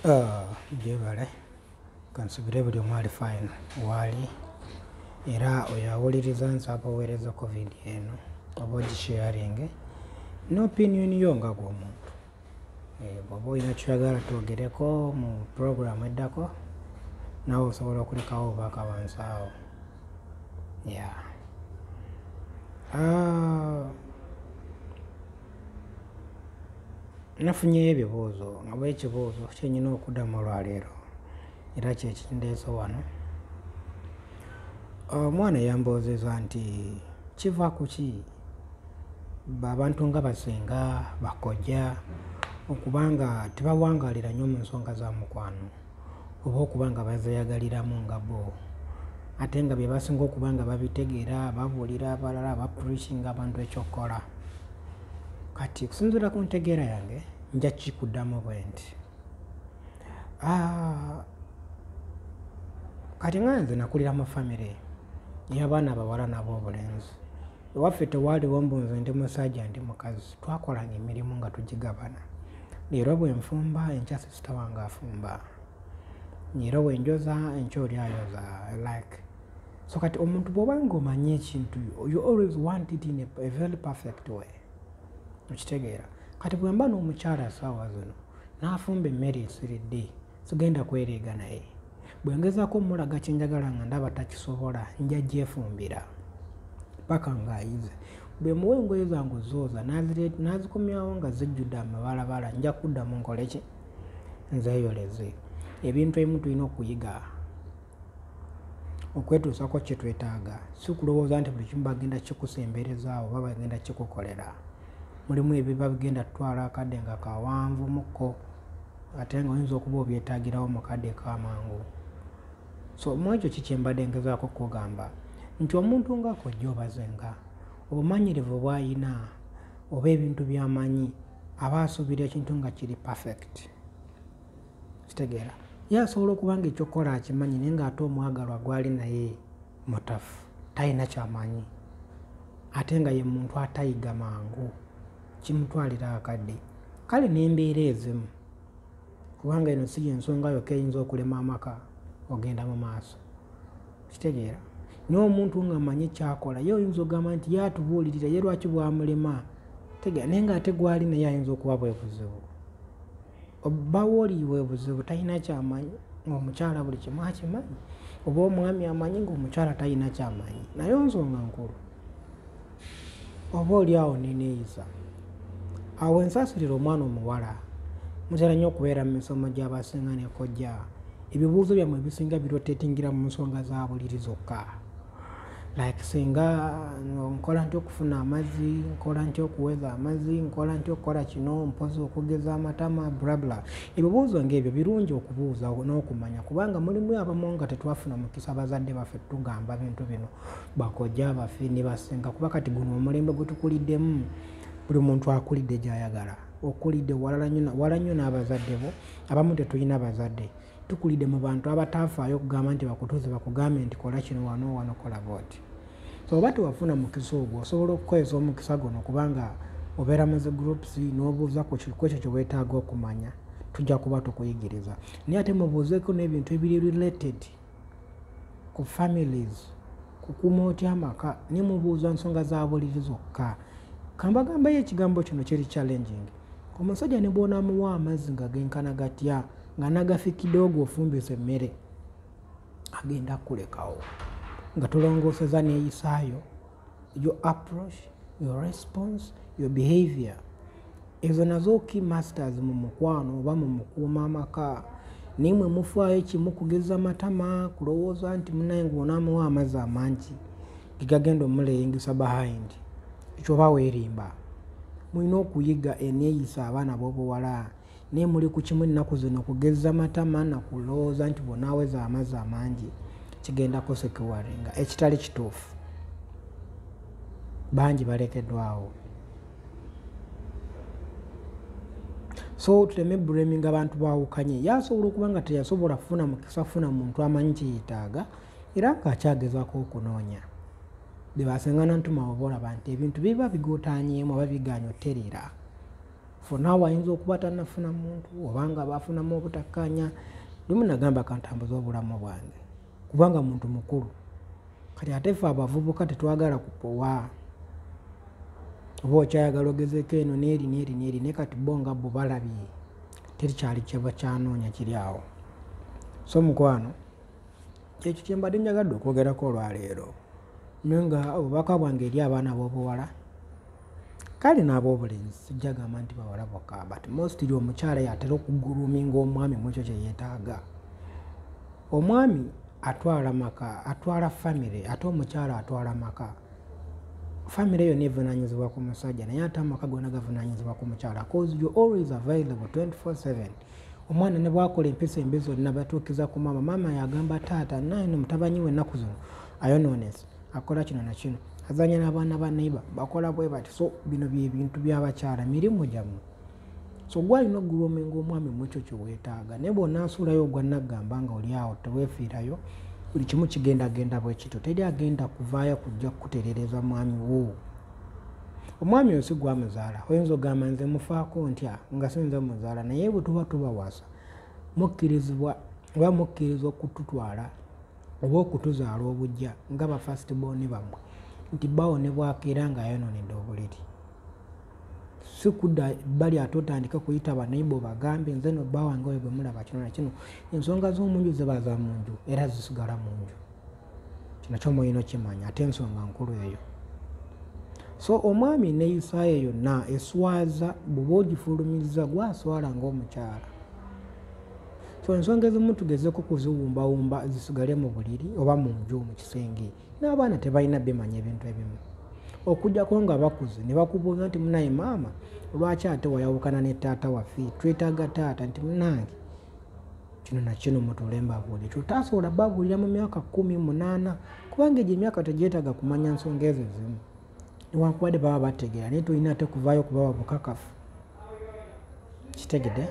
Gyebale kansubire buli omu ali fine waali era oyo awuliriza nsaba oweereza covid eno oba ogisharinge n'opinion yo nga gw'omuntu. Bw'oba olina kyoyagala twogereko mu program eddako naawe osobola okulekawo obubaka wansi awo. Nafunyeyo ebibuuzo nga bwe ekibuuzo kyenyina okuddamu olwaleero era kyekindeese wano. Omwana yambuuziza nti kiva ku ki abantu nga Basenga, Bakojja okubanga tebawangaalira nnyo mu nsonga za mukwano oba okubanga bazeeyagaliramu nga bo ate nga bye basinga okubanga babitegeera babuulira abalala bapurishinga abantu ekyokukola. Kati kusinziira ku ntegeera yange nja kikuddamu bwe nti kati nga nze nakulira mu famire y'abaana abawala n'ab'obulenzi. Ewaffe tewaaliwo mbu nze ndi musajja ndi mukazi, twakolanga emirimu nga tugigabana. Leero bwe nfumba enkya sisita wange afumba, leero bwe njoza enkya oli ayoza like. So kati omuntu bw'obanga omanyi ekintu you always want it in a very perfect way. Okitegeera? Kati bwe mba n'omukyala saawa zino n'afumba emmere esiridde sigenda kwereega naye. Bwe ngezaako omulaga kye njagala nga ndaba takisobola nja gyefumbira paka ng'ayize. Bwe muwa engoye zange zooza n'azikomyawo nga zijjudde amabalabala nja kuddamu nkole ki? Nzeeyoleze. Ebintu ebimu tulina okuyiga okwetuusako kye twetaaga, si kulowooza nti buli kimu bagenda kikusemberezaawo oba bagenda kikukolera. Mulimu ebiba bigenda tutwala akadde nga kawanvu mukko ate nga oyinza okuba obyetaagirawo mu kadde k'amangu. So mu ekyo kiki mbadde ngezaako kugamba nti omuntu nga Kojja oba Senga obumanyirivu bw'ayina oba ebintu by'amanyi aba asuubira ekintu nga kiri perfect. Kitegeera? Ye asobola okuba nga ekyokukola akimanyi naye ng'ate omwagalwa gw'ali naye mutafu talina ky'amanyi ate nga ye muntu atayiga mangu kimutwalira akadde. Kale n'embeera ezimu kubanga eno si y'ensonga yokka eyinza okulema amaka ogenda mu maaso. Kitegeera? Naye omuntu ng'amanyi kyakola ye oyinza ogamba nti ye atubuulirira ye lwaki bwamulema. Tegeera? Naye ng'ate gw'ali naye ayinza okuba bwe buzibu. Obbawo oli bwe buzibu talina ky'amanyi ng'omukyala buli kimu akimanyi, oba omwami amanyi ng'omukyala talina ky'amanyi. Naye nsonga nkulu oba oli awo neneeyisa awo ensaasirira omwana omuwala mutera nnyo okubeera mu misomo gy'Abasenga ne Kojja. Ebibuuzo byammwe ebisinga birotetingira mu nsonga za buliri zokka. Like Senga nkola ntya okufuna amazzi, nkola ntya okuweza amazzi, nkola ntya okukola kino, mpozi okugeza amatama blabla. Ebibuuzo ng'ebyo birungi okubuuza n'okumanya kubanga mulimu abamu nga tetwafuna mukisa bazadde baffe tugamba bintu bino Bakojja baffe ne Basenga kuba kati guno omulembe gwe tukuliddemu buli muntu akulidde gy'ayagala. Okulidde wala nnyo n'abazadde bo, abamu tetulina bazadde. Tukulidde mu bantu abatafaayo okugamba nti bakutuuze bakugambe nti kola kino wano kola bw'oti. So oba tewafuna mukisa ogwo osobola okukozesa omukisa guno kubanga obeera mu zi groups n'obuuza ku ekyo kye weetaaga okumanya tujja kuba tukuyigiriza. Naye ate mubuuzeeko n'ebintu ebiri related ku families, kukuuma otya amaka, ne mubuuza nsonga za buliri zokka. Kambagambayo ekigambo kino kiri challenging. Omusajja ne bw'onaamuwa amazzi nga genkana gatya nga nagafikidde ogwo ofumbisa emmere agenda kulekawo nga tolongooseza neeyisaayo, your approach, your response, your behavior. Ezo nazo key masters mu mukwano oba mu mukuuma amaka. Nimwe mufaayo kimu kugeza matama kulowooza nti munaye ng'onaamuwa amazzi amangi gegagenda omuleyingisa behind. Ekyo oba weerimba. Mulina okuyiga eneeyisa abaana b'obuwala. Naye muli ku kimu ennaku zino kugeza matama na kulowooza nti bw'onaaweza amazzi amangi kigenda kusekuwaringa ekitali kituufu. Bangi balekeddwawo. So tuleme blaminga abantu baawukanye. Yasobola okuba nga teyasobola kufuna mukisa kufuna muntu amanyi kiyetaaga era ng'akyagezaako okunoonya. Bye Basenga n'antuma oba olaba nti ebintu biba bigootaanyeemu oba bigaanye oterera. for now ayinza okuba tannafuna muntu obanga bafunamu obutakkaanya lumu nagamba kantambuza obulamu bwange kubanga muntu mukulu kati ate ffe abavubuka tetwagala kupowa oba okyayagala ogezeeko eno neeri naye kati bo nga bo balabye terikyali kyeba kyanoonya kiri awo. So mukwano ekyo kyembadde njagadde okwogerako olwaleero naye nga obubaka bwange eri abaana b'obuwala kale n'ab'obulenzi sijja gamba nti bawala bokka but mostly omukyala yatera okuguluminga omwami mu ekyo kye yeetaaga. Omwami atwala maka atwala famire ate omukyala atwala maka. Famire yonna evunaanyizibwa ku musajja naye ate amaka gonna gavunaanyizibwa ku mukyala cause you always available 24/7. Omwana ne bwakola empisa embi zonna batuukiza ku maama yagamba taata naye mutabanyi we ennaku zino ayonoonese akola kino na kino azanya n'abaana ba neighbor bakola bwe bati. So bino bye bintu by'abakyala mirimu gyammwe. So gwalina ogulwomenga omwami mu ekyo kye weetaaga naye bw'onaasuulayo ogwa naggamba nga oli awo teweefiirayo buli kimu kigenda bwe kityo teri agenda kuvaayo kujja kukutereereza mwami wo. Omwami oyo si gwamuzaala oyinza ogamba nze mufaako ntya nga sinze muzaala naye bwe tuba tubawasa mukkirizibwa oba mukkiriza okututwala oba okutuzaala obujja nga ba first born bammwe nti bawonebwako era ng'ayonoonedde obuliri. Si kudda bali ate otandika kuyita baneibo bagambe nze no bba wange oyo bwe mulaba kino na kino ensonga z'omunju ziba za mu nju era zisigala mu nju. Kino kyo mulina okimanya ate ensonga nkulu eyo. So omwami neeyisa ye yonna eswaza bw'oba ogifulumiriza gwaswala ng'omukyala. So ensonga ezimu tugezeeko kuziwumbawumba zisigale mu buliri oba mu nju mu kisenge n'abaana tebalina bimanya ebintu ebimu okujjako nga bakuze ne bakubuuza nti munaye maama lwaki ate wayawukana ne taata waffe twetaaga taata nti munange kino na kino mutuule mbabuulire tutasobola babuulira mu myaka 18 kubanga egyo emyaka tegyetaaga kumanya nsonga ezo ezimu newankubadde baba bategeera naye tolina ate kuvaayo kubawa bukakafu kitegedde.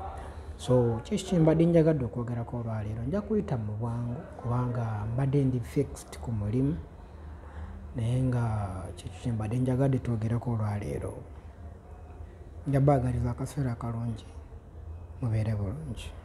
So kyekyo kyembadde njagadde okwogerako olwaleero nja kuyita mu bwangu kubanga mbadde ndi fixed ku mulimu naye nga kyekyo kyembadde njagadde twogerako olwaleero. Njabaagaliza akaseera kalungi mubeere bulungi.